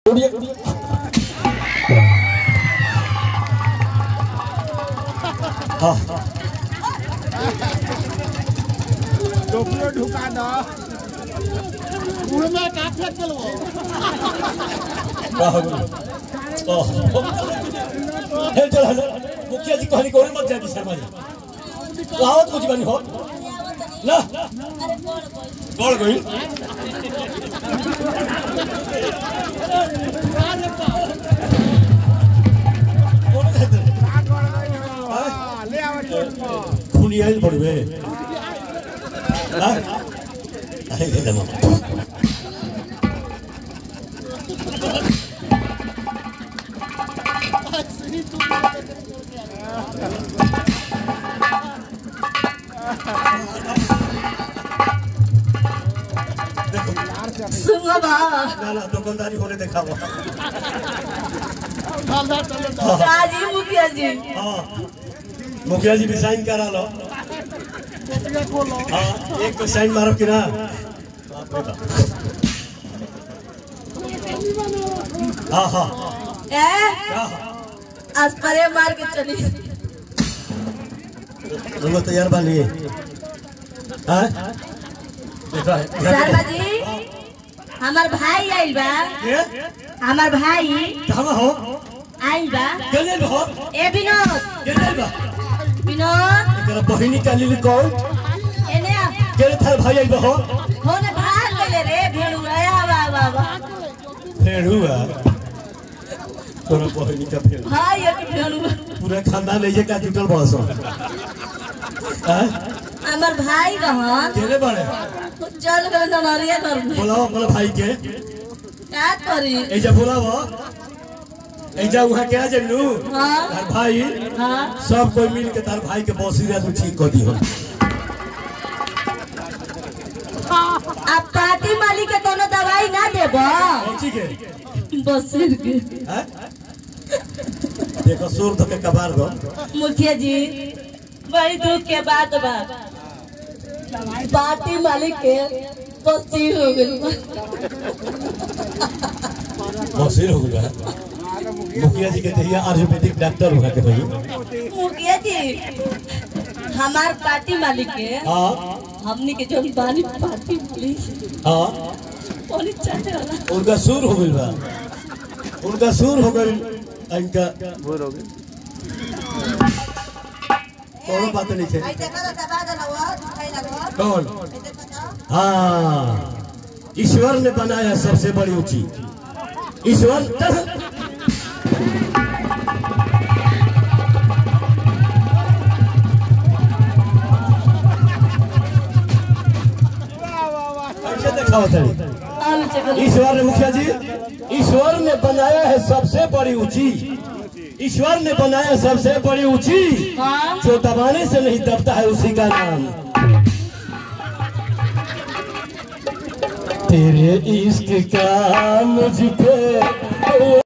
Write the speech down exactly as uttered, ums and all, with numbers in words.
हाँ टोपियो ढुका दो उड़ने का फेंक लो हे चल हलो मुखिया जी कहनी कोरे मत जाती शर्मा जी आवत कुछ बनी हो ना गोल गई ले आवा खूनी आई पड़वे हां अरे ये दम सुनो बा ना ना दुकानदारी होने देखा हुआ जी मुखिया जी हां मुखिया जी भी साइन करा लो हां एक तो साइन मारो कि ना हां हां ए आज परे मार के चली तुम तैयार बानी हां शर्मा जी हमार भाई आइल बा के हमार भाई कहां हो आइल बा केले हो ए विनोद केले बा विनोद एकरा बहिनी का लिली कौन एने आ केले थार भाई आई हो होने भाग गले रे भेड़ू आया बा बाबा फेड़ुआ तोरा बहिनी का फेड़ हां ये भेड़ू पूरा खानदान ले का जुटल बड़सो हां हमार भाई रहन केले बड़े चल गए नरिया कर बोलाओ अपने भाई के का करी एजा बोलाओ एजा वहां के जन्नू हां तार भाई हां सब कोई मिल के तार भाई के बसीरा तू ठीक कर दी हो आप पार्टी मालिक के कोनो दवाई ना देबो कौन के बसीर के हैं देखो सुर तो के कबार दो मुखिया जी बड़ी दुख के बात बा पार्टी मालिक के बसीर हो गइल बसीर हो गया मुखिया जी के तहिया आयुर्वेदिक डॉक्टर हुआ के भाई मुखिया जी हमार पार्टी मालिक के हां हमनी के जो बानी पार्टी मालिक हां ओनी चाहे वाला उनका सुर हो गइल बा उनका सुर हो गइल इनका बोर हो गई कोनो बात नहीं है आई देखा तो बाद ना वो दिखाई लगो कौन आई देखा तो हाँ ईश्वर ने बनाया सबसे बड़ी ऊंची ईश्वर ऐसे देखा होता है आलू चकल ईश्वर ने मुखिया जी ईश्वर ने बनाया है सबसे बड़ी ऊंची ईश्वर ने बनाया सबसे बड़ी ऊंची हां जो दबाने से नहीं दबता है उसी का नाम तेरे इश्क का मुझ पे